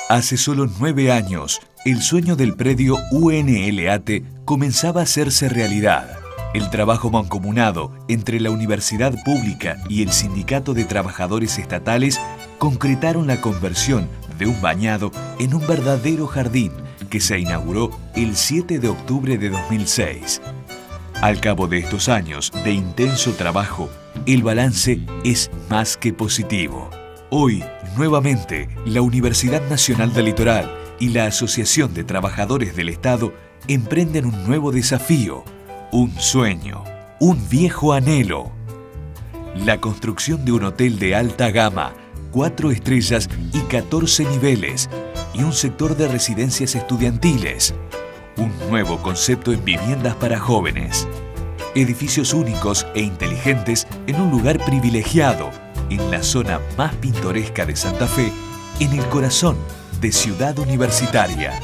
Hace solo 9 años, el sueño del predio UNLAT comenzaba a hacerse realidad. El trabajo mancomunado entre la Universidad Pública y el Sindicato de Trabajadores Estatales concretaron la conversión de un bañado en un verdadero jardín que se inauguró el 7 de octubre de 2006. Al cabo de estos años de intenso trabajo, el balance es más que positivo. Hoy, nuevamente, la Universidad Nacional del Litoral y la Asociación de Trabajadores del Estado emprenden un nuevo desafío, un sueño, un viejo anhelo. La construcción de un hotel de alta gama, 4 estrellas y 14 niveles, y un sector de residencias estudiantiles. Un nuevo concepto en viviendas para jóvenes. Edificios únicos e inteligentes en un lugar privilegiado, en la zona más pintoresca de Santa Fe, en el corazón de Ciudad Universitaria.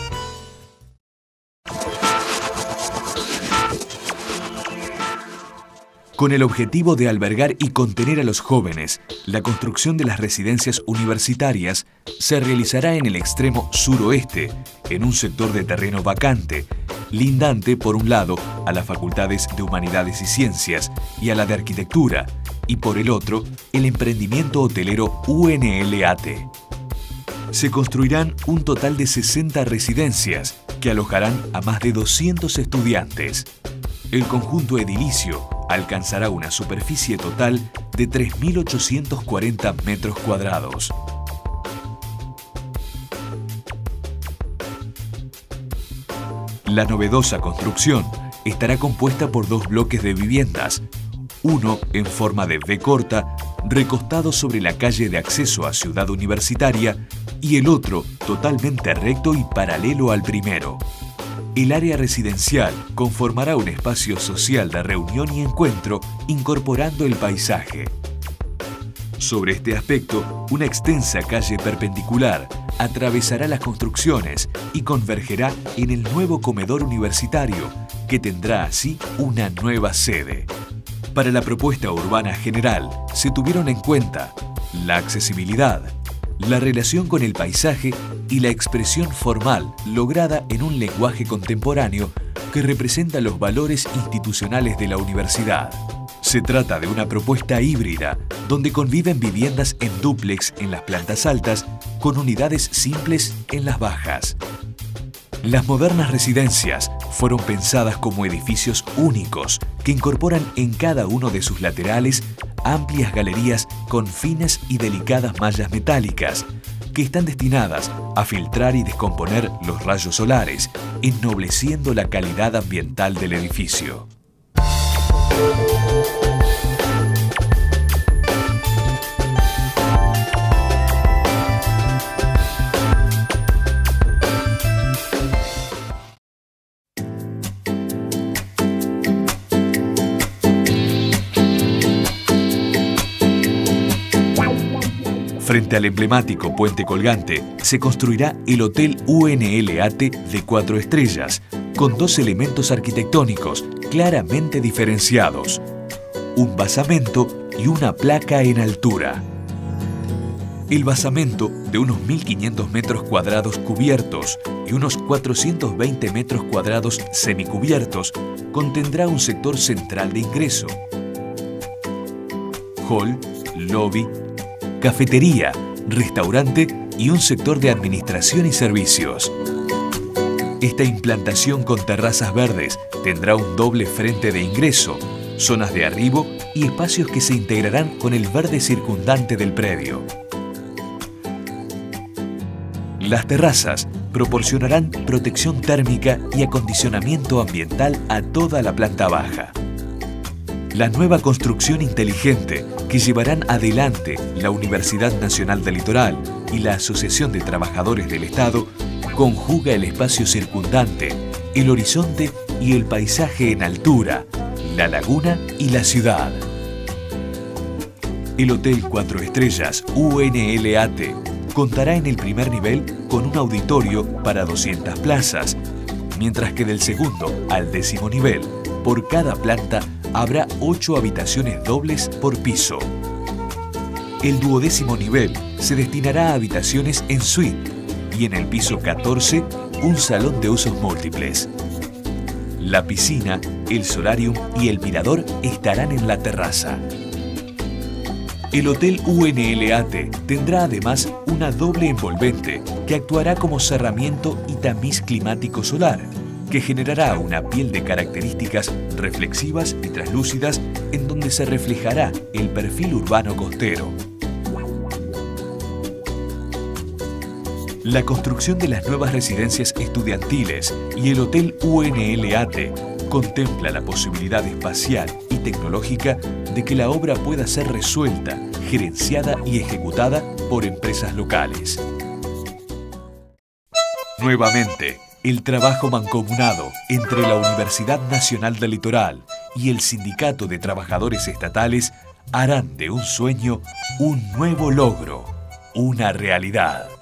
Con el objetivo de albergar y contener a los jóvenes, la construcción de las residencias universitarias se realizará en el extremo suroeste, en un sector de terreno vacante, lindante por un lado a las facultades de Humanidades y Ciencias y a la de Arquitectura, y por el otro, el emprendimiento hotelero UNLAT. Se construirán un total de 60 residencias que alojarán a más de 200 estudiantes. El conjunto edilicio alcanzará una superficie total de 3.840 metros cuadrados. La novedosa construcción estará compuesta por 2 bloques de viviendas, uno en forma de V corta, recostado sobre la calle de acceso a Ciudad Universitaria, y el otro totalmente recto y paralelo al primero. El área residencial conformará un espacio social de reunión y encuentro, incorporando el paisaje. Sobre este aspecto, una extensa calle perpendicular atravesará las construcciones y convergerá en el nuevo comedor universitario, que tendrá así una nueva sede. Para la propuesta urbana general se tuvieron en cuenta la accesibilidad, la relación con el paisaje y la expresión formal lograda en un lenguaje contemporáneo que representa los valores institucionales de la universidad. Se trata de una propuesta híbrida, donde conviven viviendas en dúplex en las plantas altas con unidades simples en las bajas. Las modernas residencias fueron pensadas como edificios únicos que incorporan en cada uno de sus laterales amplias galerías con finas y delicadas mallas metálicas que están destinadas a filtrar y descomponer los rayos solares, ennobleciendo la calidad ambiental del edificio. Frente al emblemático puente colgante se construirá el Hotel UNLAT de 4 estrellas, con 2 elementos arquitectónicos claramente diferenciados: un basamento y una placa en altura. El basamento, de unos 1.500 metros cuadrados cubiertos y unos 420 metros cuadrados semicubiertos, contendrá un sector central de ingreso, hall, lobby, cafetería, restaurante y un sector de administración y servicios. Esta implantación con terrazas verdes tendrá un doble frente de ingreso, zonas de arribo y espacios que se integrarán con el verde circundante del predio. Las terrazas proporcionarán protección térmica y acondicionamiento ambiental a toda la planta baja. La nueva construcción inteligente que llevarán adelante la Universidad Nacional del Litoral y la Asociación de Trabajadores del Estado conjuga el espacio circundante, el horizonte y el paisaje en altura, la laguna y la ciudad. El Hotel 4 Estrellas UNLAT contará en el primer nivel con un auditorio para 200 plazas, mientras que del segundo al 10º nivel, por cada planta, habrá 8 habitaciones dobles por piso. El 12º nivel se destinará a habitaciones en suite y en el piso 14 un salón de usos múltiples. La piscina, el solarium y el mirador estarán en la terraza. El Hotel UNLAT tendrá además una doble envolvente que actuará como cerramiento y tamiz climático solar, que generará una piel de características reflexivas y translúcidas en donde se reflejará el perfil urbano costero. La construcción de las nuevas residencias estudiantiles y el Hotel UNLAT contempla la posibilidad espacial y tecnológica de que la obra pueda ser resuelta, gerenciada y ejecutada por empresas locales. Nuevamente, el trabajo mancomunado entre la Universidad Nacional del Litoral y el Sindicato de Trabajadores Estatales harán de un sueño un nuevo logro, una realidad.